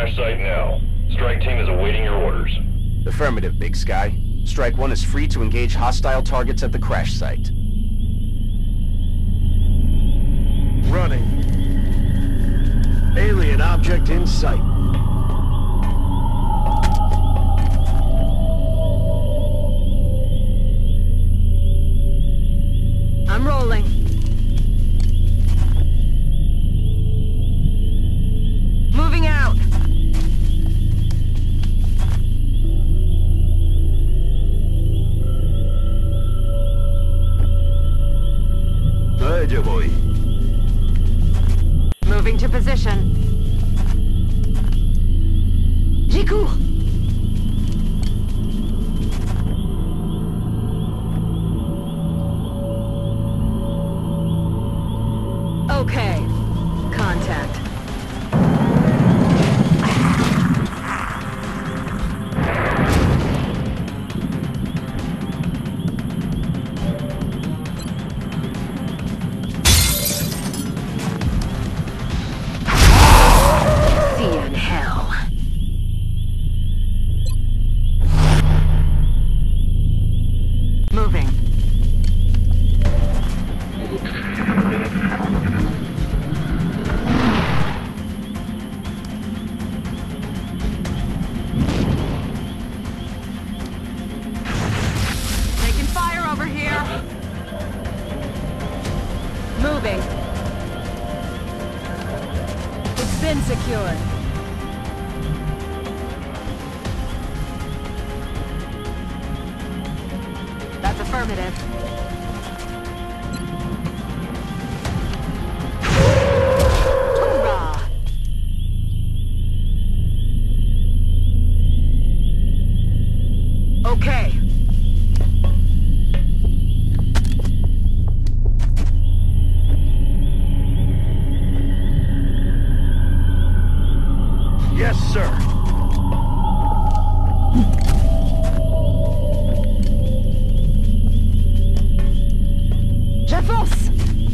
crash site now. Strike team is awaiting your orders. Affirmative, Big Sky. Strike 1 is free to engage hostile targets at the crash site. Running. Alien object in sight. I'm rolling. Moving out. Moving to position. J'cours. Okay. Contact. See you in hell. Moving. Taking fire over here. Moving. It's been secured. That's affirmative. Hoorah! Okay. Yes, sir. J'avance!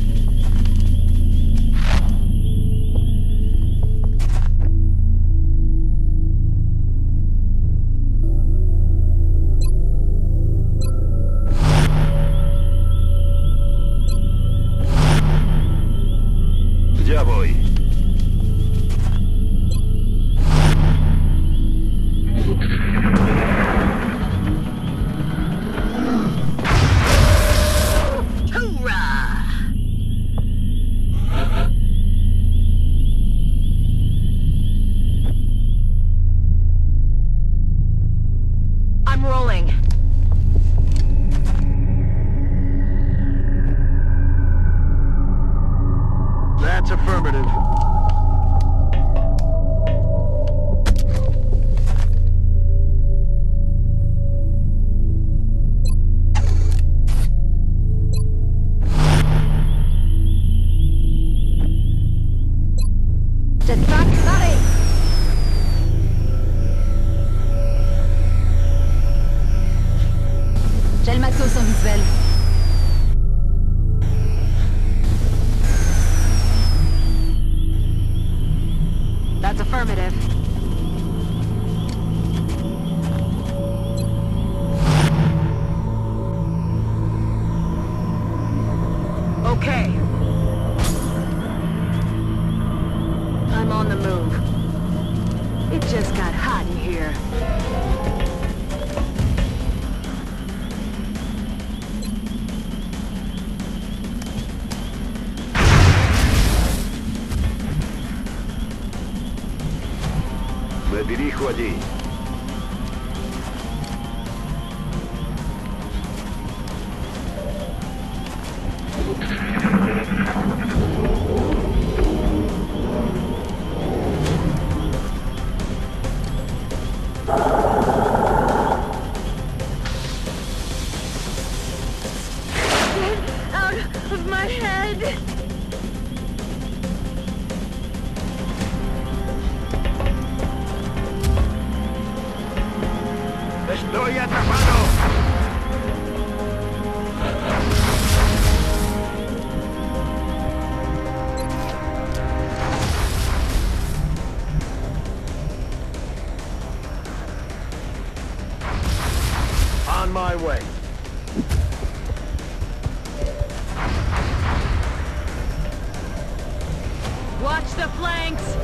Ya voy. Hoorah! I'm rolling. That's affirmative. Jetpack, paré! J'ai le matos en visuel. That's affirmative. Okay. I'm on the move. It just got hot in here. Me dirijo allí. Get out of my head! on my way. Watch the flanks!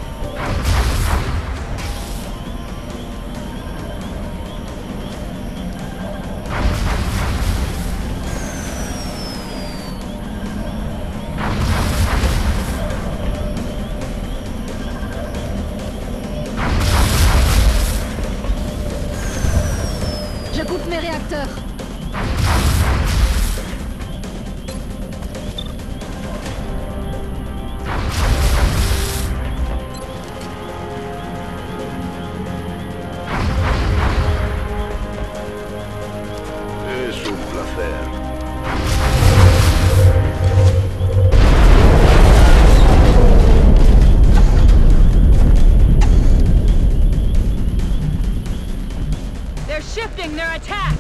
Je coupe mes réacteurs. Es un placer. They're shifting their attack!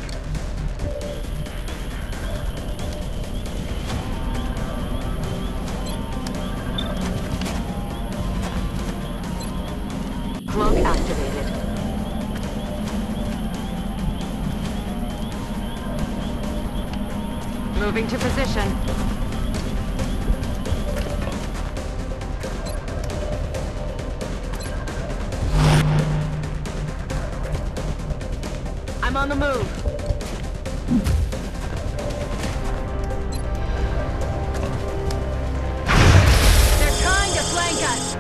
Cloak activated. Moving to position. I'm on the move. They're trying to flank us.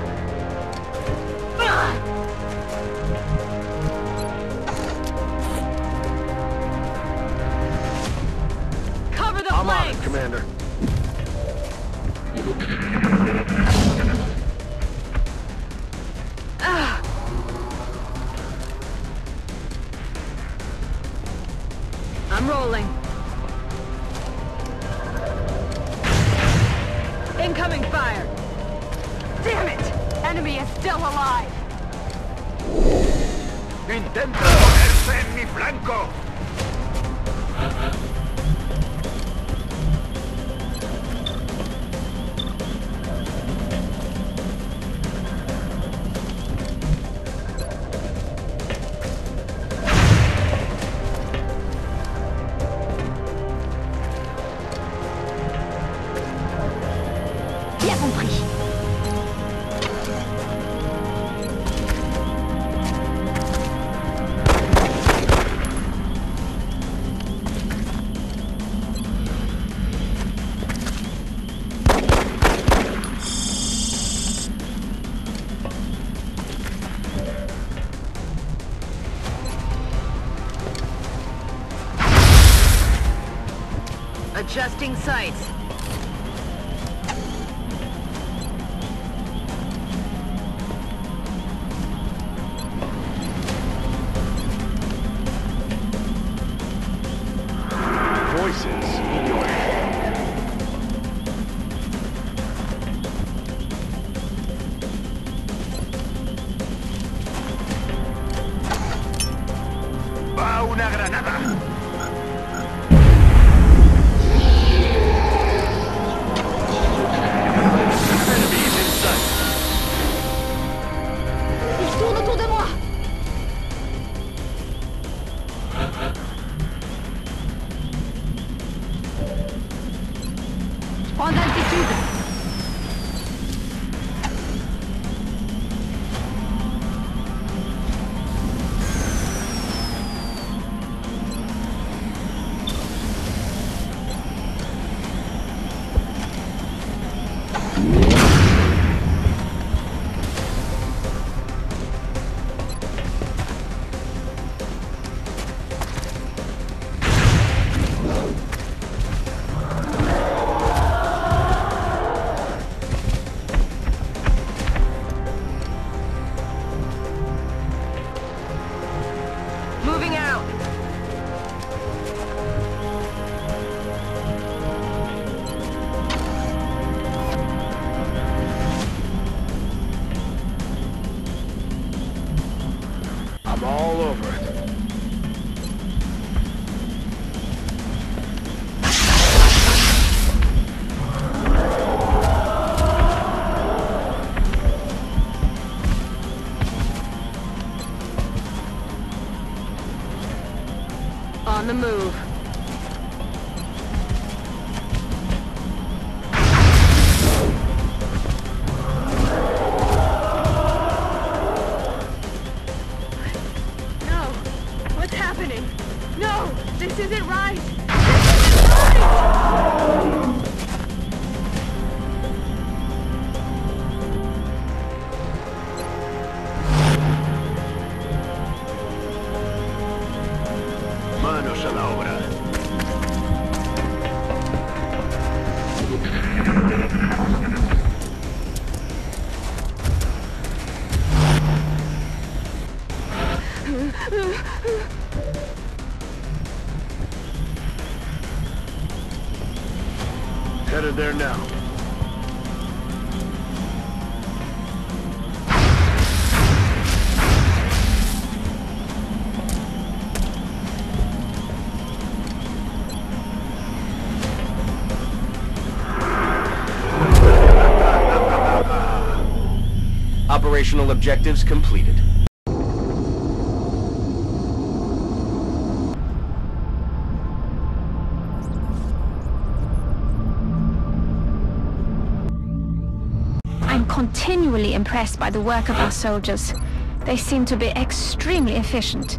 Cover the I'm on flanks. it, Commander. I'm rolling. Incoming fire! Damn it! Enemy is still alive! Intenta ponerse en mi flanco. Bien compris. Adjusting sights. Voices in your head. Va una granada. On the move. No! What's happening? No! This isn't right! This isn't right! Manos a la obra. Headed there now. Operational objectives completed. I'm continually impressed by the work of our soldiers. They seem to be extremely efficient.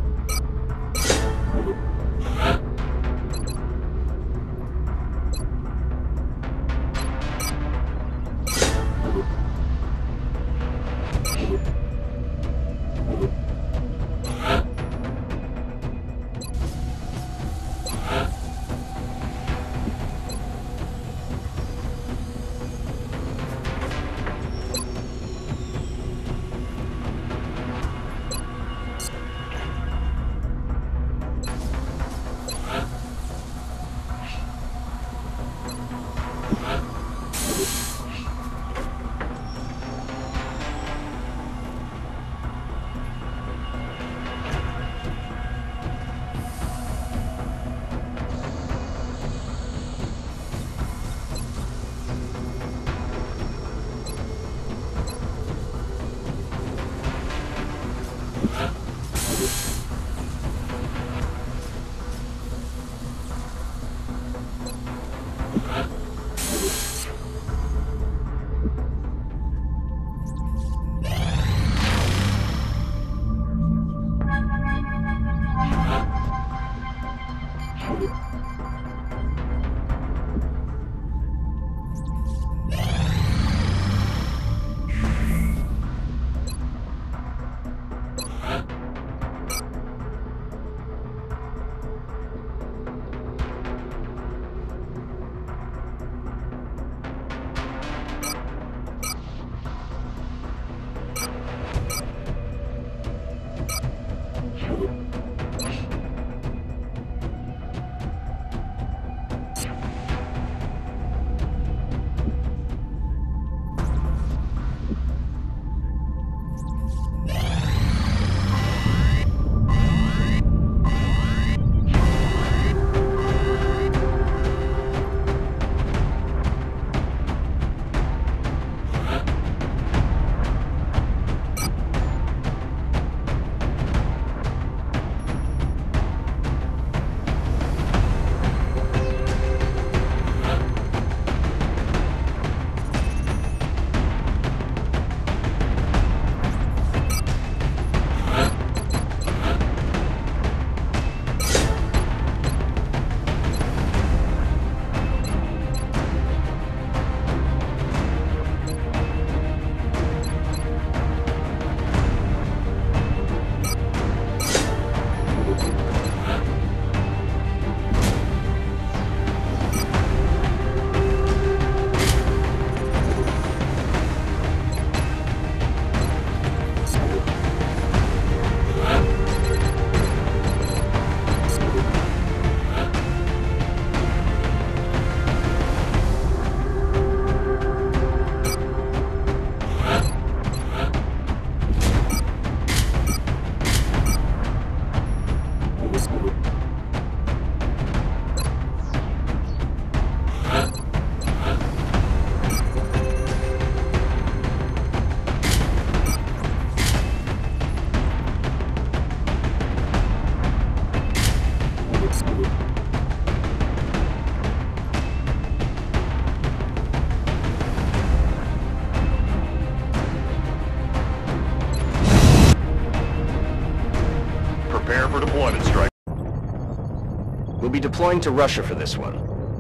Prepare for deployment, Strike. We'll be deploying to Russia for this one.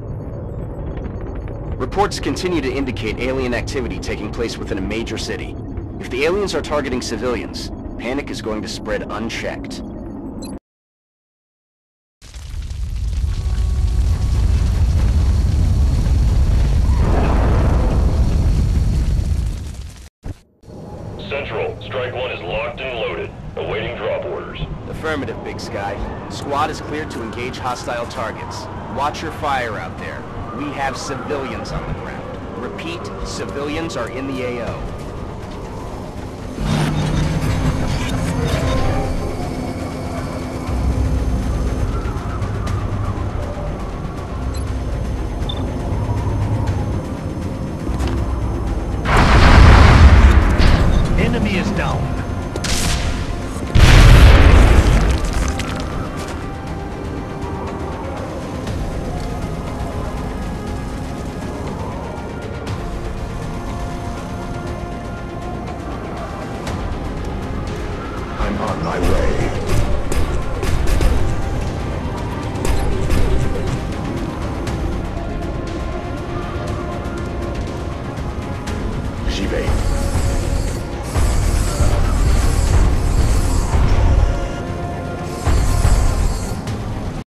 Reports continue to indicate alien activity taking place within a major city. If the aliens are targeting civilians, panic is going to spread unchecked. Central, Strike 1 is locked and loaded, awaiting drop orders. Affirmative, Big Sky. Squad is cleared to engage hostile targets. Watch your fire out there. We have civilians on the ground. Repeat, civilians are in the AO.